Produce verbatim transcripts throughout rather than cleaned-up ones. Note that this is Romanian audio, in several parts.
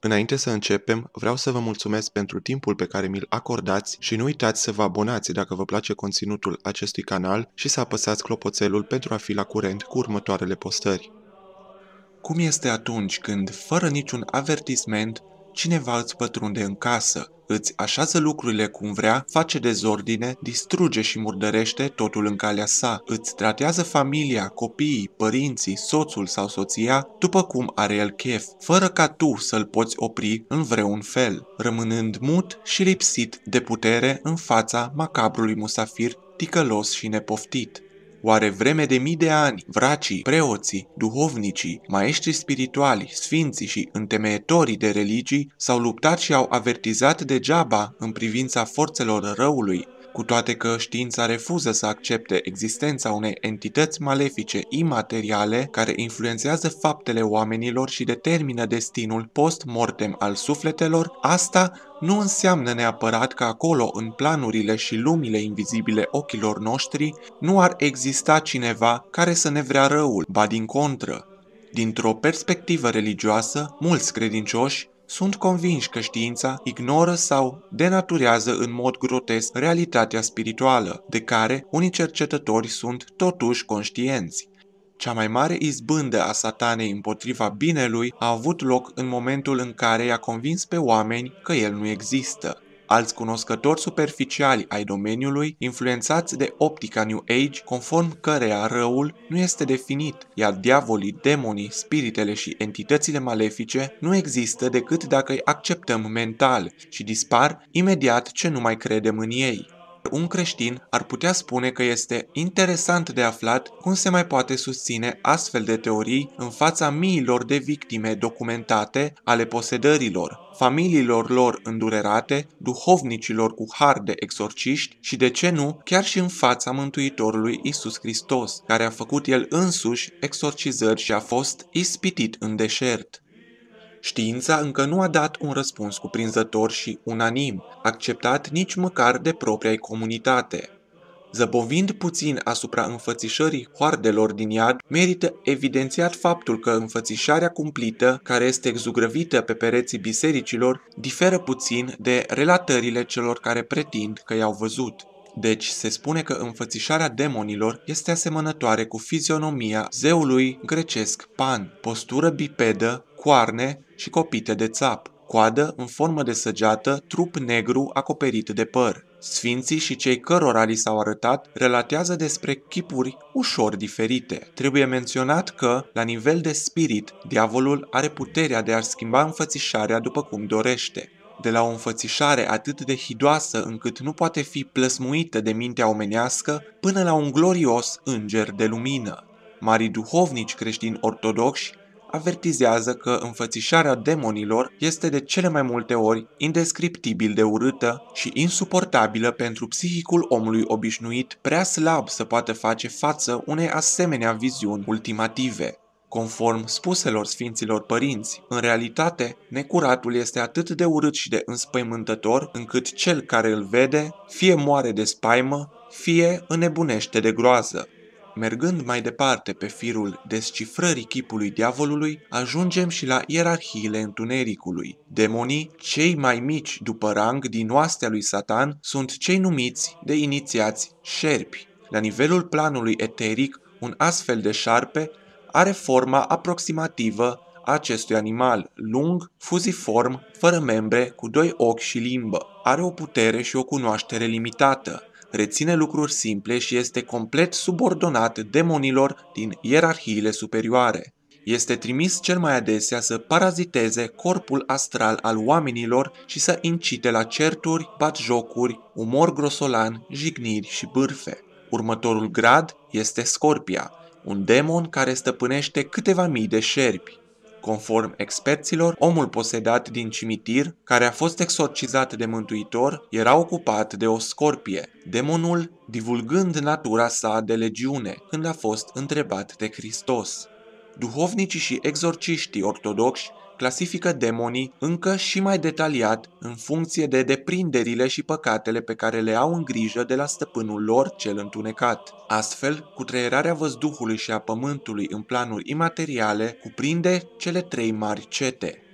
Înainte să începem, vreau să vă mulțumesc pentru timpul pe care mi-l acordați și nu uitați să vă abonați dacă vă place conținutul acestui canal și să apăsați clopoțelul pentru a fi la curent cu următoarele postări. Cum este atunci când, fără niciun avertisment, cineva îți pătrunde în casă, îți așează lucrurile cum vrea, face dezordine, distruge și murdărește totul în calea sa, îți tratează familia, copiii, părinții, soțul sau soția după cum are el chef, fără ca tu să-l poți opri în vreun fel, rămânând mut și lipsit de putere în fața macabrului musafir ticălos și nepoftit. Oare vreme de mii de ani, vracii, preoții, duhovnicii, maestrii spirituali, sfinții și întemeietorii de religii s-au luptat și au avertizat degeaba în privința forțelor răului, cu toate că știința refuză să accepte existența unei entități malefice imateriale care influențează faptele oamenilor și determină destinul post-mortem al sufletelor? Asta nu înseamnă neapărat că acolo, în planurile și lumile invizibile ochilor noștri, nu ar exista cineva care să ne vrea răul, ba din contră. Dintr-o perspectivă religioasă, mulți credincioși sunt convinși că știința ignoră sau denaturează în mod grotesc realitatea spirituală, de care unii cercetători sunt totuși conștienți. Cea mai mare izbândă a satanei împotriva binelui a avut loc în momentul în care i-a convins pe oameni că el nu există. Alți cunoscători superficiali ai domeniului, influențați de optica New Age, conform căreia răul nu este definit, iar diavolii, demonii, spiritele și entitățile malefice nu există decât dacă îi acceptăm mental și dispar imediat ce nu mai credem în ei. Un creștin ar putea spune că este interesant de aflat cum se mai poate susține astfel de teorii în fața miilor de victime documentate ale posedărilor, familiilor lor îndurerate, duhovnicilor cu har de exorciști și, de ce nu, chiar și în fața Mântuitorului Iisus Hristos, care a făcut el însuși exorcizări și a fost ispitit în deșert. Știința încă nu a dat un răspuns cuprinzător și unanim, acceptat nici măcar de propria comunitate. Zăbovind puțin asupra înfățișării hoardelor din iad, merită evidențiat faptul că înfățișarea cumplită, care este exugrăvită pe pereții bisericilor, diferă puțin de relatările celor care pretind că i-au văzut. Deci se spune că înfățișarea demonilor este asemănătoare cu fizionomia zeului grecesc Pan, postură bipedă, coarne și copite de țap, coadă în formă de săgeată, trup negru acoperit de păr. Sfinții și cei cărora li s-au arătat relatează despre chipuri ușor diferite. Trebuie menționat că, la nivel de spirit, diavolul are puterea de a schimba înfățișarea după cum dorește. De la o înfățișare atât de hidoasă încât nu poate fi plăsmuită de mintea omenească, până la un glorios înger de lumină. Marii duhovnici creștini ortodoxi avertizează că înfățișarea demonilor este de cele mai multe ori indescriptibil de urâtă și insuportabilă pentru psihicul omului obișnuit, prea slab să poată face față unei asemenea viziuni ultimative. Conform spuselor Sfinților Părinți, în realitate, necuratul este atât de urât și de înspăimântător, încât cel care îl vede fie moare de spaimă, fie înnebunește de groază. Mergând mai departe pe firul descifrării chipului diavolului, ajungem și la ierarhiile întunericului. Demonii, cei mai mici după rang din oastea lui Satan, sunt cei numiți de inițiați șerpi. La nivelul planului eteric, un astfel de șarpe are forma aproximativă a acestui animal, lung, fuziform, fără membre, cu doi ochi și limbă. Are o putere și o cunoaștere limitată. Reține lucruri simple și este complet subordonat demonilor din ierarhiile superioare. Este trimis cel mai adesea să paraziteze corpul astral al oamenilor și să incite la certuri, batjocuri, umor grosolan, jigniri și bârfe. Următorul grad este Scorpia, un demon care stăpânește câteva mii de șerpi. Conform experților, omul posedat din cimitir, care a fost exorcizat de Mântuitor, era ocupat de o scorpie, demonul divulgând natura sa de legiune, când a fost întrebat de Hristos. Duhovnicii și exorciștii ortodoxi clasifică demonii încă și mai detaliat în funcție de deprinderile și păcatele pe care le au în grijă de la stăpânul lor cel întunecat. Astfel, cutreierarea văzduhului și a pământului în planuri imateriale cuprinde cele trei mari cete.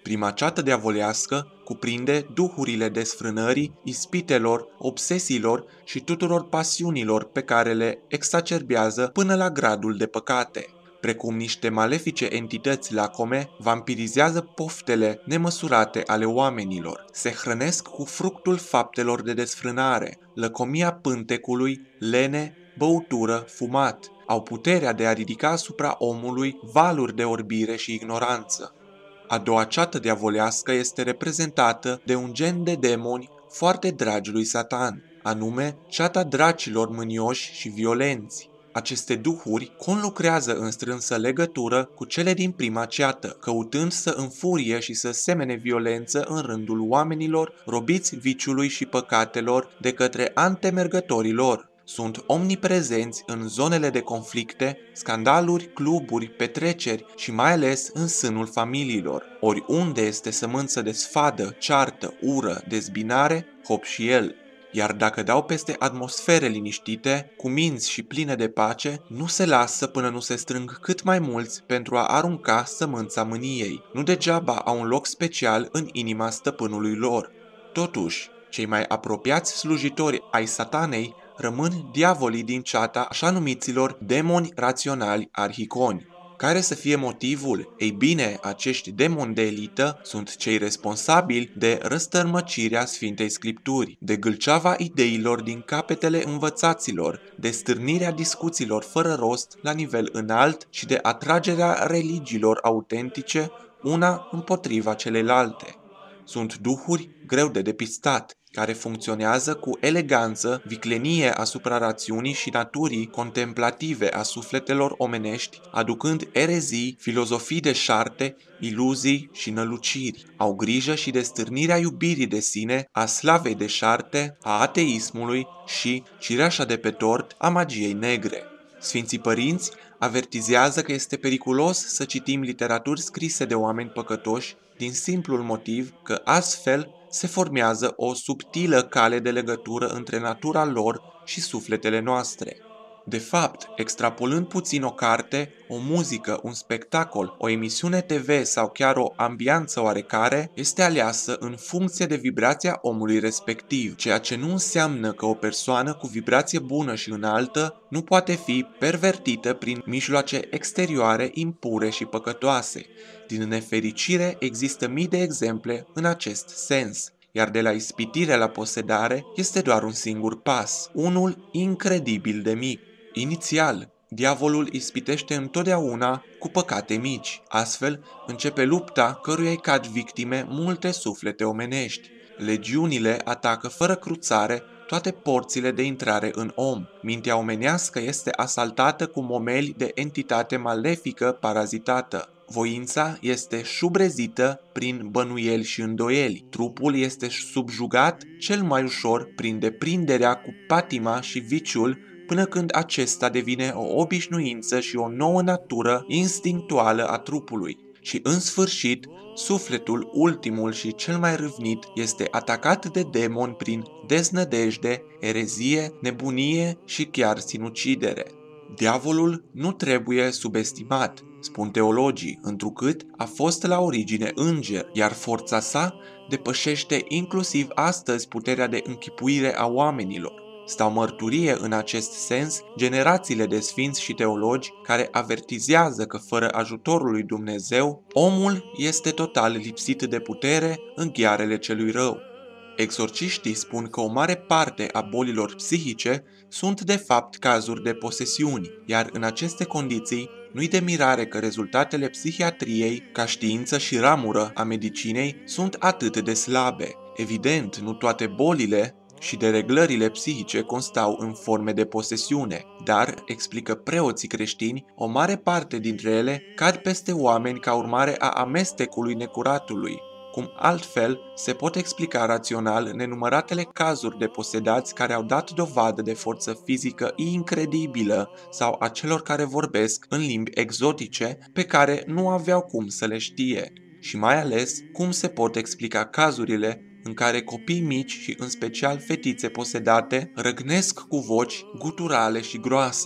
Prima ceată diavolească cuprinde duhurile desfrânării, ispitelor, obsesiilor și tuturor pasiunilor pe care le exacerbează până la gradul de păcate. Precum niște malefice entități lacome, vampirizează poftele nemăsurate ale oamenilor. Se hrănesc cu fructul faptelor de desfrânare, lăcomia pântecului, lene, băutură, fumat. Au puterea de a ridica asupra omului valuri de orbire și ignoranță. A doua ceată diavolească este reprezentată de un gen de demoni foarte dragi lui Satan, anume ceata dracilor mânioși și violenți. Aceste duhuri conlucrează în strânsă legătură cu cele din prima ceată, căutând să înfurie și să semene violență în rândul oamenilor robiți viciului și păcatelor de către antemergătorii lor. Sunt omniprezenți în zonele de conflicte, scandaluri, cluburi, petreceri și mai ales în sânul familiilor. Oriunde este sămânță de sfadă, ceartă, ură, dezbinare, hop și el. Iar dacă dau peste atmosfere liniștite, cu minți și pline de pace, nu se lasă până nu se strâng cât mai mulți pentru a arunca sămânța mâniei. Nu degeaba au un loc special în inima stăpânului lor. Totuși, cei mai apropiați slujitori ai satanei rămân diavolii din ceata așa numiților demoni raționali arhiconi. Care să fie motivul? Ei bine, acești demoni de elită sunt cei responsabili de răstărmăcirea Sfintei Scripturi, de gâlceava ideilor din capetele învățaților, de stârnirea discuțiilor fără rost la nivel înalt și de atragerea religiilor autentice una împotriva celelalte. Sunt duhuri greu de depistat, care funcționează cu eleganță, viclenie asupra rațiunii și naturii contemplative a sufletelor omenești, aducând erezii, filozofii deșarte, iluzii și năluciri. Au grijă și de stârnirea iubirii de sine, a slavei deșarte, a ateismului și, cireașa de pe tort, a magiei negre. Sfinții părinți avertizează că este periculos să citim literaturi scrise de oameni păcătoși din simplul motiv că astfel se formează o subtilă cale de legătură între natura lor și sufletele noastre. De fapt, extrapolând puțin o carte, o muzică, un spectacol, o emisiune T V sau chiar o ambianță oarecare este aleasă în funcție de vibrația omului respectiv, ceea ce nu înseamnă că o persoană cu vibrație bună și înaltă nu poate fi pervertită prin mijloace exterioare impure și păcătoase. Din nefericire, există mii de exemple în acest sens, iar de la ispitire la posedare este doar un singur pas, unul incredibil de mic. Inițial, diavolul ispitește întotdeauna cu păcate mici, astfel începe lupta căruia îi cad victime multe suflete omenești. Legiunile atacă fără cruțare toate porțile de intrare în om. Mintea omenească este asaltată cu momeli de entitate malefică parazitată. Voința este șubrezită prin bănuieli și îndoieli. Trupul este subjugat cel mai ușor prin deprinderea cu patima și viciul, până când acesta devine o obișnuință și o nouă natură instinctuală a trupului. Și în sfârșit, sufletul, ultimul și cel mai râvnit, este atacat de demoni prin deznădejde, erezie, nebunie și chiar sinucidere. Diavolul nu trebuie subestimat, spun teologii, întrucât a fost la origine înger, iar forța sa depășește inclusiv astăzi puterea de închipuire a oamenilor. Stau mărturie în acest sens generațiile de sfinți și teologi care avertizează că fără ajutorul lui Dumnezeu, omul este total lipsit de putere în ghearele celui rău. Exorciștii spun că o mare parte a bolilor psihice sunt de fapt cazuri de posesiuni, iar în aceste condiții nu-i de mirare că rezultatele psihiatriei, ca știință și ramură a medicinei, sunt atât de slabe. Evident, nu toate bolile și dereglările psihice constau în forme de posesiune, dar, explică preoții creștini, o mare parte dintre ele cad peste oameni ca urmare a amestecului necuratului. Cum altfel se pot explica rațional nenumăratele cazuri de posedați care au dat dovadă de forță fizică incredibilă sau a celor care vorbesc în limbi exotice pe care nu aveau cum să le știe? Și mai ales, cum se pot explica cazurile în care copii mici și în special fetițe posedate răgnesc cu voci guturale și groase?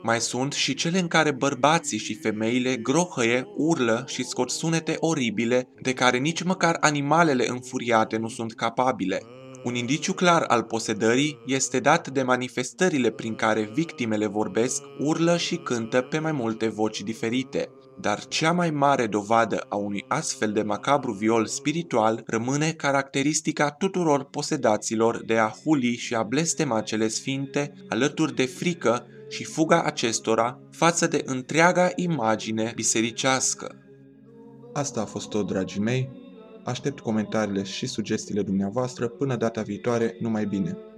Mai sunt și cele în care bărbații și femeile grohăie, urlă și scot sunete oribile de care nici măcar animalele înfuriate nu sunt capabile. Un indiciu clar al posedării este dat de manifestările prin care victimele vorbesc, urlă și cântă pe mai multe voci diferite. Dar cea mai mare dovadă a unui astfel de macabru viol spiritual rămâne caracteristica tuturor posedaților de a huli și a blestema cele sfinte, alături de frică și fuga acestora față de întreaga imagine bisericească. Asta a fost tot, dragii mei. Aștept comentariile și sugestiile dumneavoastră. Până data viitoare, numai bine!